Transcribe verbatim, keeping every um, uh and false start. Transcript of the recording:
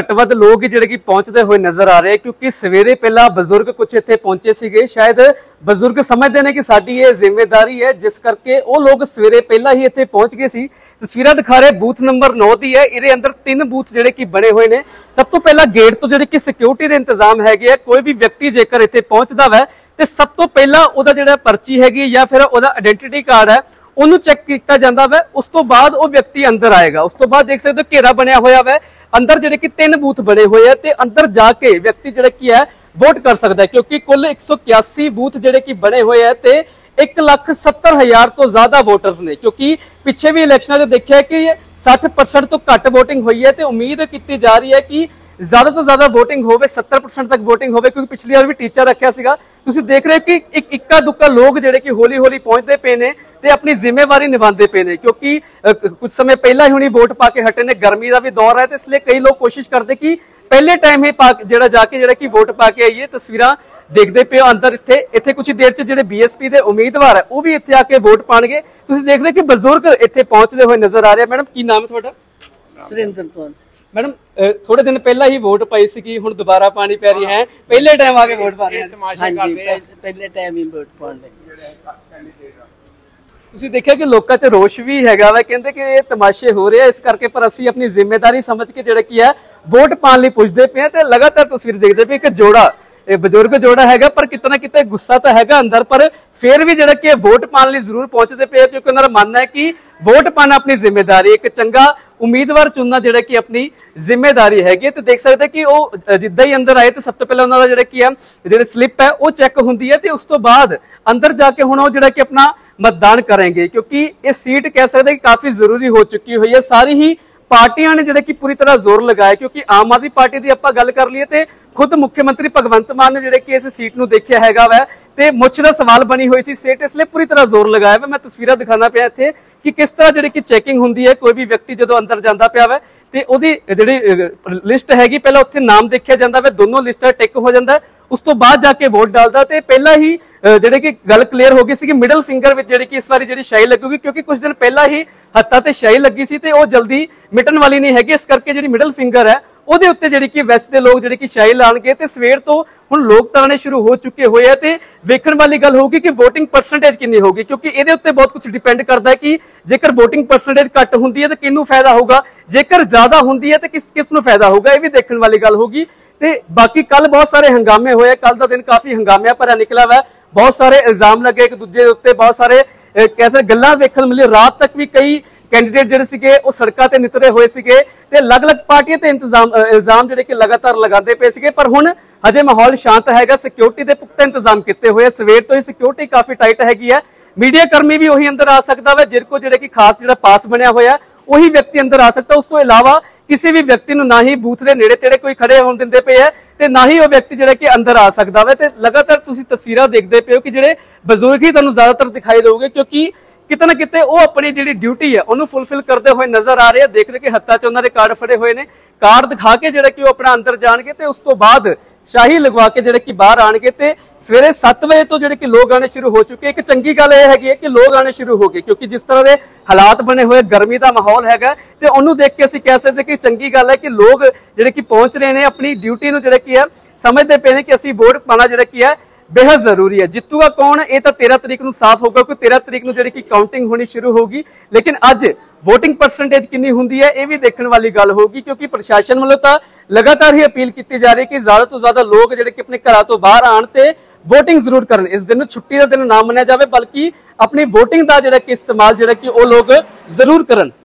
घट वध लोग जिहड़े कि पहुंचते हुए नजर आ रहे हैं, क्योंकि सवेरे पहला बजुर्ग कुछ इत्थे पहुंचे सीगे। शायद बजुर्ग समझते हैं कि साडी ये जिम्मेदारी है, जिस करके वो लोग सवेरे पहला ही इत्थे पहुंच गए सी। तस्वीरां दिखा रहे बूथ नंबर नौ दी है। इहदे अंदर तीन बूथ जिहड़े कि बने हुए ने। सब तो पहला गेट तो जिहड़े कि सिक्योरिटी दे इंतजाम हैगे, कोई भी व्यक्ति जेकर इत्थे पहुंचदा वै ते सब तो पहला ओहदा जिहड़ा पर्ची हैगी या फिर ओहदा आइडेंटिटी कार्ड है ਉਹਨੂੰ चेक किया जाता वै। उस तो बाद वो व्यक्ति अंदर आएगा। उस तो बाद देख सकते हो घेरा बनया होया वै, अंदर जिहड़े कि तीन बूथ बने हुए हैं ते अंदर जाके व्यक्ति जिहड़ा कि है वोट कर सकता है, क्योंकि कुल एक सौ इक्यासी बूथ जिहड़े कि बने हुए हैं ते एक लाख सत्तर हजार तो ज्यादा वोटर्स ने। क्योंकि पिछे भी इलेक्शन जो देखा है कि साठ परसेंट तो घट वोटिंग हुई है, तो उम्मीद की जा रही है कि ज्यादा तो ज्यादा वोटिंग होवे, सत्तर परसेंट तक वोटिंग होवे, क्योंकि पिछली बार भी टीचर रखा सीगा। तुसीं देख रहे हो कि एक इक्का दुक्का लोग जिहड़े कि हौली हौली पहुंचते पे ने ते अपनी जिम्मेवारी निभाते पे ने, क्योंकि कुछ समय पहला ही हुणी वोट पा के हटे ने। गर्मी का भी दौर है, तो इसलिए कई लोग कोशिश करते कि पहले टाइम ही पा जिहड़ा जाके जिहड़ा कि वोट पा के आइए। तस्वीरां देखते पे हो अंदर इत्थे इत्थे कुछ देर च जिहड़े बीएसपी के उम्मीदवार है वो भी इत्थे आके वोट पाणगे। तुसीं देख रहे हो कि बजुर्ग इत्थे पहुंचते हुए नजर आ रहे हैं। मैडम की नाम है तुहाडा? सुरेंद्र कौर। मैडम थोड़े दिन पहला ही वोट पाई सी, हुण दोबारा पानी पै रही है, पहले टाइम आके वोट पा रहे हैं? पहले टाइम ही वोट पाने। ਤੁਸੀਂ ਦੇਖਿਆ ਕਿ ਲੋਕਾਂ 'ਚ ਰੋਸ਼ ਵੀ ਹੈਗਾ ਵਾ, ਕਹਿੰਦੇ ਕਿ ਇਹ ਤਮਾਸ਼ੇ ਹੋ ਰਹੇ ਆ, ਇਸ ਕਰਕੇ ਪਰ ਅਸੀਂ ਆਪਣੀ ਜ਼ਿੰਮੇਵਾਰੀ ਸਮਝ ਕੇ ਜਿਹੜਾ ਕੀ ਹੈ ਵੋਟ ਪਾਣ ਲਈ ਪੁੱਛਦੇ ਪਏ ਆ। ਤੇ ਲਗਾਤਾਰ ਤਸਵੀਰ ਦੇਖਦੇ ਪਏ ਕਿ ਜੋੜਾ ਇਹ ਬਜ਼ੁਰਗ ਜੋੜਾ ਹੈਗਾ, ਪਰ ਕਿਤਨਾ ਕਿਤੇ ਗੁੱਸਾ ਤਾਂ ਹੈਗਾ ਅੰਦਰ, ਪਰ ਫਿਰ ਵੀ ਜਿਹੜਾ ਕਿ ਵੋਟ ਪਾਣ ਲਈ ਜ਼ਰੂਰ ਪਹੁੰਚਦੇ ਪਏ, ਕਿਉਂਕਿ ਉਹਨਾਂ ਦਾ ਮੰਨਣਾ ਹੈ ਕਿ ਵੋਟ ਪਾਣਾ ਆਪਣੀ ਜ਼ਿੰਮੇਵਾਰੀ, ਇੱਕ ਚੰਗਾ ਉਮੀਦਵਾਰ ਚੁਣਨਾ ਜਿਹੜਾ ਕਿ ਆਪਣੀ ਜ਼ਿੰਮੇਵਾਰੀ ਹੈਗੀ। ਤੇ ਦੇਖ ਸਕਦੇ ਕਿ ਉਹ ਜਿੱਦਾਂ ਹੀ ਅੰਦਰ ਆਏ ਤੇ ਸਭ ਤੋਂ ਪਹਿਲਾਂ ਉਹਨਾਂ ਦਾ ਜਿਹੜਾ ਕੀ ਹੈ ਜਿਹੜੇ ਸਲਿੱਪ ਹੈ ਉਹ ਚੈੱਕ ਹੁੰਦੀ ਹੈ, ਤੇ ਉਸ ਤੋਂ ਬਾਅਦ ਅੰਦਰ ਜਾ ਕੇ ਹੁਣ ਉਹ ਜਿਹੜਾ ਕਿ ਆਪਣਾ मतदान करेंगे, क्योंकि ये सीट कह सकते हैं कि काफी जरूरी हो चुकी हुई है। सारी ही पार्टियां ने जिहड़े कि पूरी तरह जोर लगाया, क्योंकि आम आदमी पार्टी की आपां गल कर लीए ते खुद मुख्यमंत्री भगवंत मान ने जिहड़े कि इस सीट नूं देखिया हैगा वै ते मुछ दा सवाल बनी हुई सी सीट, इसलिए पूरी तरह जोर लगाया वै। मैं तस्वीरां दिखाना पिया इत्थे कि किस तरह जिहड़ी कि चैकिंग हुंदी है। कोई भी व्यक्ति जदों अंदर जांदा पिया वै ते ओहदी जिहड़ी लिस्ट हैगी पहला उत्थे नाम देखिया जांदा वै, दोनों लिस्टां टिक हो जांदा, उस तो बाद जाके वोट डालदा। ते पहला ही जिहड़ी कि गल क्लीयर हो गई सी कि मिडल फिंगर विच जिहड़ी कि इस बारी जिहड़ी शाई लगूगी, क्योंकि कुछ दिन पहला ही हत्थां ते शाई लगी सी ते ओह जल्दी मिटन वाली नहीं हैगी। इस करके जिहड़ी मिडल फिंगर है ਉਹਦੇ ਉੱਤੇ ਜਿਹੜੀ ਕਿ ਵੈਸਟ ਦੇ ਲੋਕ ਜਿਹੜੇ ਕਿ ਸ਼ਾਈ ਲਾਣਗੇ। ਤੇ ਸਵੇਰ ਤੋਂ ਹੁਣ ਲੋਕ ਤਾਣੇ ਸ਼ੁਰੂ ਹੋ ਚੁੱਕੇ ਹੋਏ ਆ, ਤੇ ਵੇਖਣ ਵਾਲੀ ਗੱਲ ਹੋਊਗੀ ਕਿ VOTING ਪਰਸੈਂਟੇਜ ਕਿੰਨੀ ਹੋਊਗੀ, ਕਿਉਂਕਿ ਇਹਦੇ ਉੱਤੇ ਬਹੁਤ ਕੁਝ ਡਿਪੈਂਡ ਕਰਦਾ ਹੈ ਕਿ ਜੇਕਰ VOTING ਪਰਸੈਂਟੇਜ ਘੱਟ ਹੁੰਦੀ ਹੈ ਤਾਂ ਕਿਹਨੂੰ ਫਾਇਦਾ ਹੋਊਗਾ, ਜੇਕਰ ਜ਼ਿਆਦਾ ਹੁੰਦੀ ਹੈ ਤਾਂ ਕਿਸ ਕਿਸ ਨੂੰ ਫਾਇਦਾ ਹੋਊਗਾ, ਇਹ ਵੀ ਦੇਖਣ ਵਾਲੀ ਗੱਲ ਹੋਊਗੀ। ਤੇ ਬਾਕੀ ਕੱਲ ਬਹੁਤ ਸਾਰੇ ਹੰਗਾਮੇ ਹੋਏ, ਕੱਲ ਦਾ ਦਿਨ ਕਾਫੀ ਹੰਗਾਮਿਆਂ ਭਰਿਆ ਨਿਕਲਾ ਵਾ, ਬਹੁਤ ਸਾਰੇ ਇਲਜ਼ਾਮ ਲੱਗੇ ਇੱਕ ਦੂਜੇ ਦੇ ਉੱਤੇ, ਬਹੁਤ ਸਾਰੇ कैसे गल्लां वेखण मिले। रात तक भी कई कैंडीडेट जिहड़े सीगे वो सड़कां ते नितरे होए सीगे ते अलग-अलग पार्टियां ते इंतजाम इल्जाम जिहड़े कि लगातार लगांदे पे सीगे, पर हुण हजे माहौल शांत हैगा। सिक्योरिटी दे पुख्ता इंतजाम कीते होए, सवेर तो ही सिक्योरिटी काफी टाइट हैगी है। मीडिया कर्मी भी वही अंदर आ सकता है, जिर को जिहड़े कि खास जिहड़ा पास बनया होया वही व्यक्ति अंदर आ सकता। उस तो इलावा किसी भी व्यक्ति नूं ना ही बूथ दे नेड़े तेड़े कोई खड़े होण दिंदे पे है ते ना ही वो व्यक्ति जिहड़ा कि अंदर आ सकदा वा। ते लगातार तुसीं तस्वीरां देखदे पे हो कि जिहड़े बजुर्ग ही तुहानूं ज्यादातर दिखाई देऊगे, क्योंकि किते ना किते वो अपनी जिहड़ी ड्यूटी है उन्होंने फुलफिल करते हुए नजर आ रहे हैं। देख रहे कि हत्थां च उन्हां दे कार्ड फड़े हुए ने, कार्ड दिखा के जिहड़ा कि वो अपना अंदर जाणगे ते उस तो बाद शाही लगवा के जिहड़े कि बाहर आणगे। ते सवेरे सत्त बजे तो जिहड़े कि लोग आने शुरू हो चुके। एक चंगी गल यह हैगी है कि लोग आने शुरू हो गए, क्योंकि जिस तरह के हालात बने हुए, गर्मी का माहौल हैगा, ते उन्होंने देख के असीं कह सकते कि चंगी गल है कि लोग जिहड़े कि पहुंच रहे हैं, अपनी ड्यूटी नूं जिहड़ा कि है समझते पे ने कि असीं वोट पाना जिहड़ा कि है बेहद जरूरी है। जितूगा कौन ये तो तेरह तरीक नूं साफ होगा, क्योंकि तेरह तरीक नूं जिहड़ी कि काउंटिंग होनी शुरू होगी। लेकिन अज वोटिंग परसेंटेज कितनी हुंदी है ये भी देखने वाली गल होगी, क्योंकि प्रशासन वालों तो लगातार ही अपील की जा रही है कि ज्यादा तो ज्यादा लोग जिहड़े कि अपने घरां तो बाहर आण ते वोटिंग जरूर करन। इस दिन छुट्टी का दिन ना मन्निया जाए, बल्कि अपनी वोटिंग का जिहड़ा कि इस्तेमाल जिहड़ा कि वो लोग जरूर करन।